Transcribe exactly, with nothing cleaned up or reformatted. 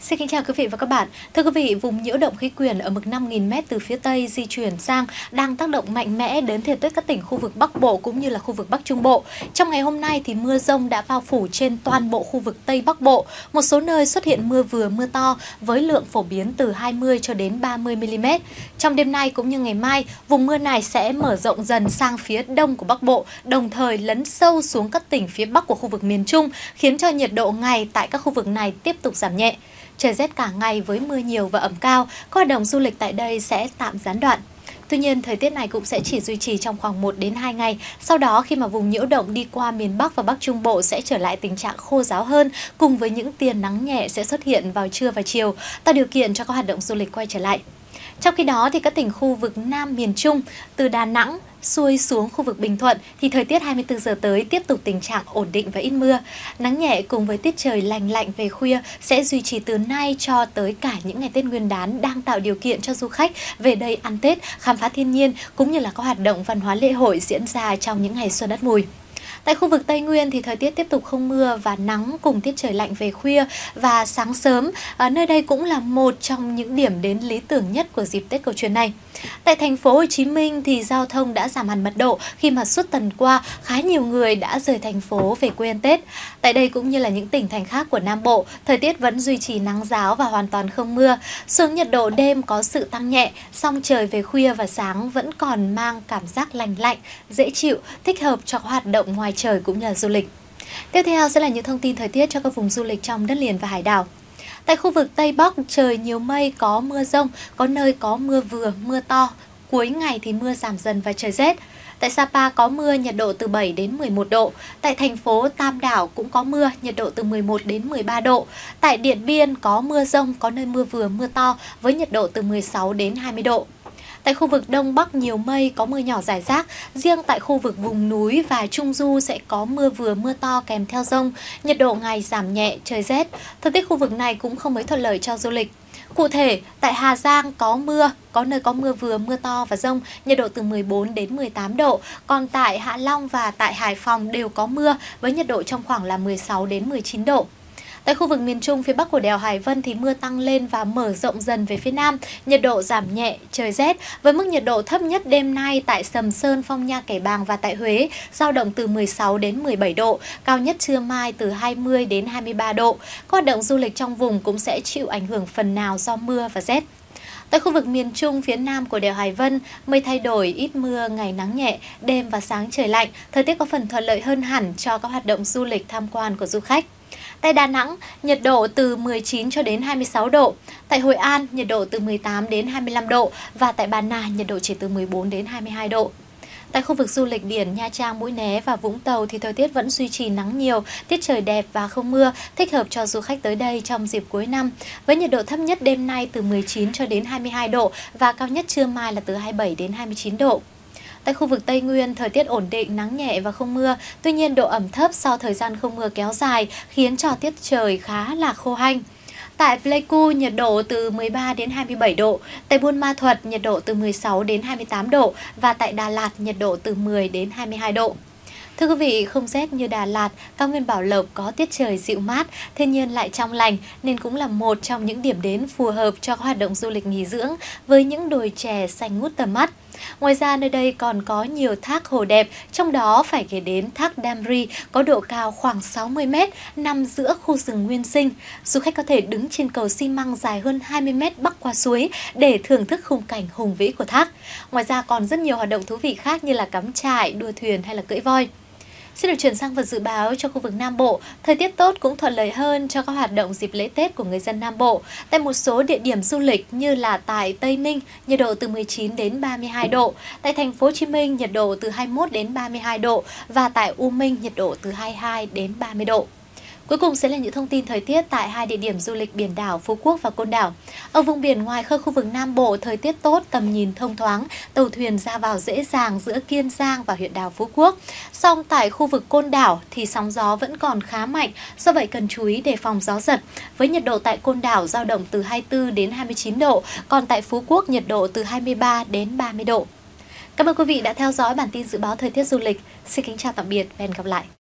Xin kính chào quý vị và các bạn. Thưa quý vị, vùng nhiễu động khí quyển ở mực năm nghìn mét từ phía Tây di chuyển sang đang tác động mạnh mẽ đến thời tiết các tỉnh khu vực Bắc Bộ cũng như là khu vực Bắc Trung Bộ. Trong ngày hôm nay thì mưa rông đã bao phủ trên toàn bộ khu vực Tây Bắc Bộ. Một số nơi xuất hiện mưa vừa mưa to với lượng phổ biến từ hai mươi cho đến ba mươi mi li mét. Trong đêm nay cũng như ngày mai, vùng mưa này sẽ mở rộng dần sang phía đông của Bắc Bộ, đồng thời lấn sâu xuống các tỉnh phía Bắc của khu vực miền Trung, khiến cho nhiệt độ ngày tại các khu vực này tiếp tục giảm nhẹ. Trời rét cả ngày với mưa nhiều và ẩm cao, các hoạt động du lịch tại đây sẽ tạm gián đoạn. Tuy nhiên, thời tiết này cũng sẽ chỉ duy trì trong khoảng một đến hai ngày. Sau đó, khi mà vùng nhiễu động đi qua miền Bắc và Bắc Trung Bộ sẽ trở lại tình trạng khô ráo hơn, cùng với những tia nắng nhẹ sẽ xuất hiện vào trưa và chiều, tạo điều kiện cho các hoạt động du lịch quay trở lại. Trong khi đó, thì các tỉnh khu vực Nam miền Trung, từ Đà Nẵng xuôi xuống khu vực Bình Thuận thì thời tiết hai mươi tư giờ tới tiếp tục tình trạng ổn định và ít mưa. Nắng nhẹ cùng với tiết trời lành lạnh về khuya sẽ duy trì từ nay cho tới cả những ngày Tết Nguyên đán, đang tạo điều kiện cho du khách về đây ăn Tết, khám phá thiên nhiên cũng như là các hoạt động văn hóa lễ hội diễn ra trong những ngày Xuân Ất Mùi. Tại khu vực Tây Nguyên thì thời tiết tiếp tục không mưa và nắng cùng tiết trời lạnh về khuya và sáng sớm. À, nơi đây cũng là một trong những điểm đến lý tưởng nhất của dịp Tết cổ truyền này. Tại thành phố Hồ Chí Minh thì giao thông đã giảm hẳn mật độ khi mà suốt tuần qua khá nhiều người đã rời thành phố về quê ăn Tết. Tại đây cũng như là những tỉnh thành khác của Nam Bộ, thời tiết vẫn duy trì nắng ráo và hoàn toàn không mưa. Xuống nhiệt độ đêm có sự tăng nhẹ, song trời về khuya và sáng vẫn còn mang cảm giác lành lạnh, dễ chịu, thích hợp cho hoạt động ngoài trời cũng như là du lịch. Tiếp theo sẽ là những thông tin thời tiết cho các vùng du lịch trong đất liền và hải đảo. Tại khu vực Tây Bắc, trời nhiều mây, có mưa rông, có nơi có mưa vừa, mưa to. Cuối ngày thì mưa giảm dần và trời rét. Tại Sapa có mưa, nhiệt độ từ bảy đến mười một độ. Tại thành phố Tam Đảo cũng có mưa, nhiệt độ từ mười một đến mười ba độ. Tại Điện Biên có mưa rông, có nơi mưa vừa, mưa to với nhiệt độ từ mười sáu đến hai mươi độ. Tại khu vực Đông Bắc nhiều mây, có mưa nhỏ rải rác. Riêng tại khu vực vùng núi và Trung Du sẽ có mưa vừa mưa to kèm theo dông. Nhiệt độ ngày giảm nhẹ, trời rét. Thời tiết khu vực này cũng không mấy thuận lợi cho du lịch. Cụ thể, tại Hà Giang có mưa, có nơi có mưa vừa mưa to và dông, nhiệt độ từ mười bốn đến mười tám độ. Còn tại Hạ Long và tại Hải Phòng đều có mưa với nhiệt độ trong khoảng là mười sáu đến mười chín độ. Tại khu vực miền Trung phía Bắc của đèo Hải Vân thì mưa tăng lên và mở rộng dần về phía Nam, nhiệt độ giảm nhẹ, trời rét với mức nhiệt độ thấp nhất đêm nay tại Sầm Sơn, Phong Nha, Kẻ Bàng và tại Huế dao động từ mười sáu đến mười bảy độ, cao nhất trưa mai từ hai mươi đến hai mươi ba độ. Các hoạt động du lịch trong vùng cũng sẽ chịu ảnh hưởng phần nào do mưa và rét. Tại khu vực miền Trung phía Nam của đèo Hải Vân, mây thay đổi, ít mưa, ngày nắng nhẹ, đêm và sáng trời lạnh, thời tiết có phần thuận lợi hơn hẳn cho các hoạt động du lịch tham quan của du khách. Tại Đà Nẵng, nhiệt độ từ mười chín cho đến hai mươi sáu độ. Tại Hội An, nhiệt độ từ mười tám đến hai mươi lăm độ và tại Bà Nà, nhiệt độ chỉ từ mười bốn đến hai mươi hai độ. Tại khu vực du lịch biển Nha Trang, Mũi Né và Vũng Tàu thì thời tiết vẫn duy trì nắng nhiều, tiết trời đẹp và không mưa, thích hợp cho du khách tới đây trong dịp cuối năm. Với nhiệt độ thấp nhất đêm nay từ mười chín cho đến hai mươi hai độ và cao nhất trưa mai là từ hai mươi bảy đến hai mươi chín độ. Tại khu vực Tây Nguyên, thời tiết ổn định, nắng nhẹ và không mưa, tuy nhiên độ ẩm thấp sau thời gian không mưa kéo dài khiến cho tiết trời khá là khô hanh. Tại Pleiku, nhiệt độ từ mười ba đến hai mươi bảy độ, tại Buôn Ma Thuột, nhiệt độ từ mười sáu đến hai mươi tám độ và tại Đà Lạt, nhiệt độ từ mười đến hai mươi hai độ. Thưa quý vị, không rét như Đà Lạt, cao nguyên Bảo Lộc có tiết trời dịu mát, thiên nhiên lại trong lành nên cũng là một trong những điểm đến phù hợp cho các hoạt động du lịch nghỉ dưỡng với những đồi chè xanh ngút tầm mắt. Ngoài ra nơi đây còn có nhiều thác hồ đẹp, trong đó phải kể đến thác Damri có độ cao khoảng sáu mươi mét, nằm giữa khu rừng nguyên sinh. Du khách có thể đứng trên cầu xi măng dài hơn hai mươi mét bắc qua suối để thưởng thức khung cảnh hùng vĩ của thác. Ngoài ra còn rất nhiều hoạt động thú vị khác như là cắm trại, đua thuyền hay là cưỡi voi. Xin được chuyển sang phần dự báo cho khu vực Nam Bộ. Thời tiết tốt cũng thuận lợi hơn cho các hoạt động dịp lễ Tết của người dân Nam Bộ. Tại một số địa điểm du lịch như là tại Tây Ninh, nhiệt độ từ mười chín đến ba mươi hai độ. Tại thành phố Hồ Chí Minh, nhiệt độ từ hai mươi mốt đến ba mươi hai độ. Và tại U Minh, nhiệt độ từ hai mươi hai đến ba mươi độ. Cuối cùng sẽ là những thông tin thời tiết tại hai địa điểm du lịch biển đảo Phú Quốc và Côn Đảo. Ở vùng biển ngoài khơi khu vực Nam Bộ, thời tiết tốt, tầm nhìn thông thoáng, tàu thuyền ra vào dễ dàng giữa Kiên Giang và huyện đảo Phú Quốc. Song tại khu vực Côn Đảo thì sóng gió vẫn còn khá mạnh, do vậy cần chú ý đề phòng gió giật. Với nhiệt độ tại Côn Đảo dao động từ hai mươi tư đến hai mươi chín độ, còn tại Phú Quốc nhiệt độ từ hai mươi ba đến ba mươi độ. Cảm ơn quý vị đã theo dõi bản tin dự báo thời tiết du lịch. Xin kính chào tạm biệt và hẹn gặp lại.